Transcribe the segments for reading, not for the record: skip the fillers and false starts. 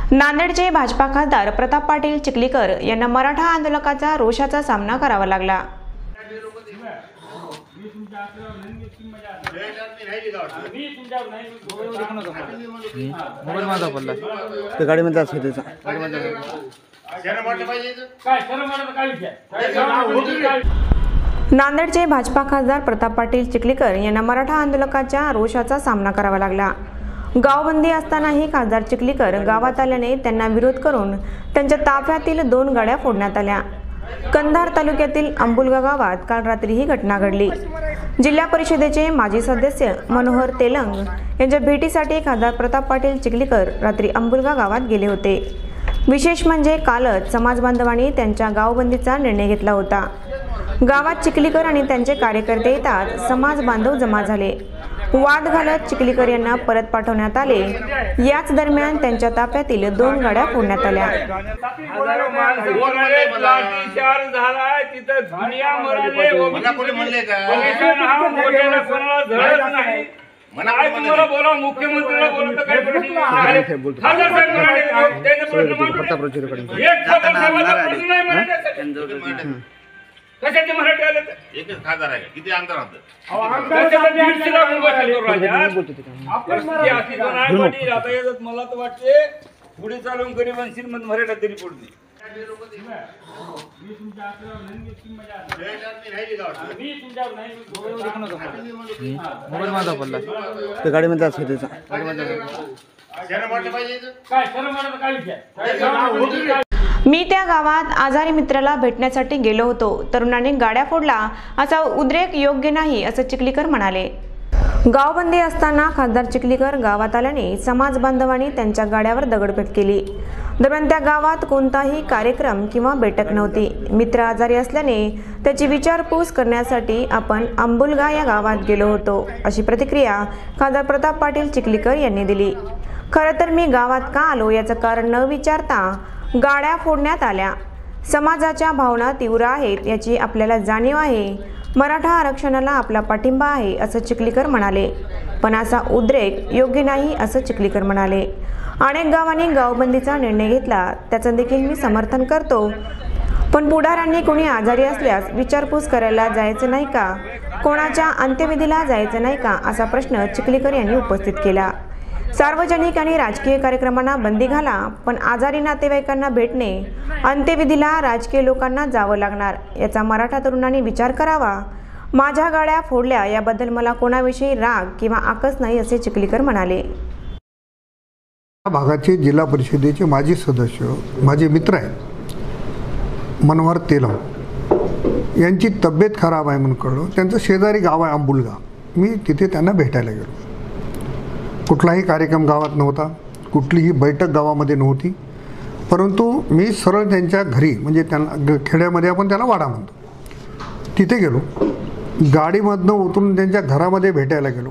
नांदेडचे भाजपा खासदार प्रताप पाटील चिखलीकर यांना मराठा आंदोलकाचा रोषाचा सामना करावा लागला। नांदेडचे भाजपा खासदार प्रताप पाटील चिखलीकर यांना मराठा आंदोलकाच्या रोषाचा सामना करावा लागला। गावबंदी असतानाही खासदार चिखलीकर गावात आल्याने त्यांना विरोध करून त्यांच्या ताफ्यातील 2 गाड्या फोडण्यात आल्या। कंधार तालुक्यातील अंबुलगा गावात काल रात्री ही घटना घडली। जिल्हा परिषदेचे माजी सदस्य मनोहर तेलंग यांच्या भेटीसाठी खासदार प्रताप पाटील चिखलीकर रात्री अंबुलगा गावात गेले होते। विशेष म्हणजे कालच समाज बांधवांनी त्यांच्या गावबंदीचा निर्णय घेतला होता। गावात चिखलीकर आणि त्यांचे कार्यकर्ते येतात समाज बांधव जमा झाले। वाद घालत चिखलीकर यांना परत पाठवण्यात आले। याच दरम्यान त्यांच्या ताफ्यातील 2 गाड्या फोडण्यात आल्या। कशाचे मराठी आले एकच खासदार आहे किती आमदार होतं मला तर वाटते पुढे चालून गरिबांशी मराठा तरी पडली। गाडीमध्ये मी त्या गावात आजारी मित्राला भेटण्यासाठी गेलो होतो। तरुणाने गाड्या फोडला असा उद्रेक योग्य नाही असं चिखलीकर म्हणाले। गावबंदी असताना खासदार चिखलीकर गावात आल्याने समाज बांधवांनी त्यांच्या गाड्यावर दगडफेक केली। दरम्यान त्या गावात कोणताही कार्यक्रम किंवा बैठक नव्हती। मित्र आजारी असल्याने त्याची विचारपूस करण्यासाठी आपण अंबुलगा या गावात गेलो होतो अशी प्रतिक्रिया खासदार प्रताप पाटील चिखलीकर यांनी दिली। खरं तर मी गावात का आलो याचं कारण न विचारता गाड्या फोडण्यात आल्या। समाजाच्या भावना तीव्र आहेत याची आपल्याला जाणीव आहे। मराठा आरक्षणाला आपला पाठिंबा आहे असं चिखलीकर म्हणाले। पण असा उद्रेक योग्य नाही असं चिखलीकर म्हणाले। अनेक गावांनी गावबंदीचा निर्णय घेतला त्याचं देखील मी समर्थन करतो। पण पुढाऱ्यांनी कोणी आजारी असल्यास विचारपूस करायला जायचं नाही का? कोणाच्या अंत्यविधीला जायचं नाही का असा प्रश्न चिखलीकर यांनी उपस्थित केला। सार्वजनिक आणि राजकीय कार्यक्रमांना बंदी घाला, पण आजारी नातेवाईकांना भेटणे, अंत्यविधीला राजकीय लोकांना जावं लागणार याचा मराठा तरुणांनी विचार करावा। माझ्या गाड्या फोडल्या याबद्दल मला कोणाविषयी राग किंवा आकस नाही असे चिखलीकर म्हणाले। भागाचे जिल्हा परिषदेचे माजी सदस्य माझे मित्र आहेत मनोहर तेलंग यांची तब्येत खराब आहे म्हणून कळलं। त्यांचं शेजारी गाव आहे अंबुलगा। मी तिथे त्यांना भेटायला गेलो। कुठलाही कार्यक्रम गावात नव्हता, कुठलीही बैठक गावामध्ये नव्हती, परंतु मी सरळ त्यांच्या घरी म्हणजे त्यांना खेड्यामध्ये आपण त्याला वाडा म्हणतो तिथे गेलो। गाडीमधनं उतरून त्यांच्या घरामध्ये भेटायला गेलो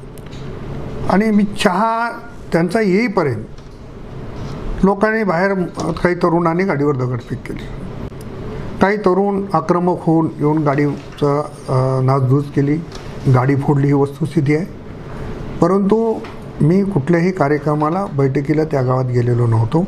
आणि मी चहा त्यांचा येईपर्यंत लोकांनी बाहेर काही तरुणांनी गाडीवर दगडफेक केली। काही तरुण आक्रमक होऊन येऊन गाडीचं नासधूस केली, गाडी फोडली ही वस्तुस्थिती आहे। परंतु मी कुठल्याही कार्यक्रमाला बैठकीला त्या गावात गेलेलो नव्हतो।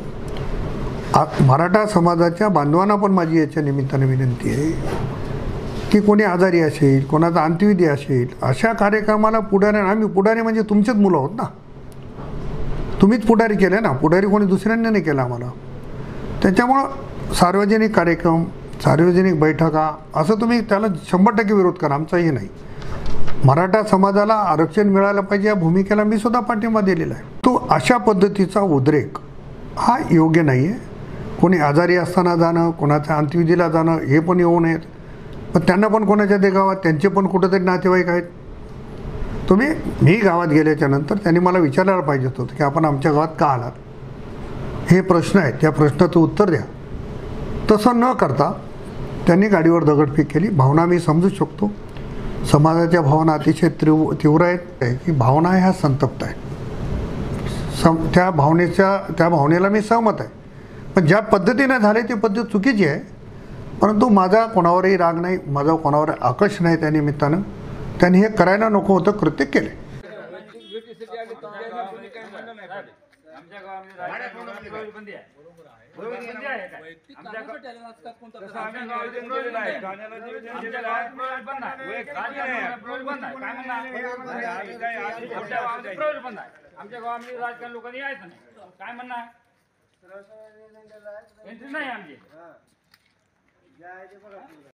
मराठा समाजाच्या बांधवांना पण माझी याच्या निमित्ताने विनंती आहे की कोणी आजारी असेल, कोणाचा अंत्यविधी असेल, अशा कार्यक्रमाला आम्ही पुढारी म्हणजे तुमचेच मुलं आहोत ना, तुम्हीच पुढारी केले ना, पुढारी कोणी दुसऱ्यांनी नाही केला आम्हाला। त्याच्यामुळं सार्वजनिक कार्यक्रम, सार्वजनिक बैठका असं तुम्ही त्याला 100% विरोध करा, आमचाही नाही। मराठा समाजाला आरक्षण मिळालं पाहिजे या भूमिकेला मी सुद्धा पाठिंबा दिलेला आहे। तो अशा पद्धतीचा उद्रेक हा योग्य नाही आहे। कोणी आजारी असताना जाणं, कोणाच्या अंत्यविधीला जाणं हे पण येऊ नयेत। पण त्यांना पण कोणाच्या ते गावात त्यांचे पण कुठंतरी नातेवाईक आहेत। मी गावात गेल्याच्या नंतर त्यांनी मला विचारायला पाहिजे होतं की आपण आमच्या गावात का आलात, हे प्रश्न आहेत, त्या प्रश्नाचं उत्तर द्या। तसं न करता त्यांनी गाडीवर दगडफेक केली। भावना मी समजू शकतो, समाजाच्या भावना अतिशय तीव्र आहेत की भावना ह्या संतप्त आहेत। त्या भावनेला मी सहमत आहे, पण ज्या पद्धतीने झाले ती पद्धत चुकीची आहे। परंतु माझा कोणावरही राग नाही, माझा कोणावर आकर्ष नाही। त्या निमित्तानं त्यांनी हे करायला नको होतं कृत्य केले। गावात प्रवेशबंदी आहे. प्रवेशबंदी आहे काय? आमच्या गावात तसं आम्ही निवेदन दिलेलं आहे. ठाण्याला निवेदन आमच्या दिलेलं गावात आहे. प्रवेश बंद आहे. वैयक्तिक राजकारणामध्ये प्रवेश बंद आहे. काय म्हणणार? आम्ही काय आधी आमच्या गावामध्ये प्रवेश बंद आहे. आमच्या गावामध्ये राजकारण लोकांनी यायचं नाही. काय म्हणणार? एंट्री नाही आमची.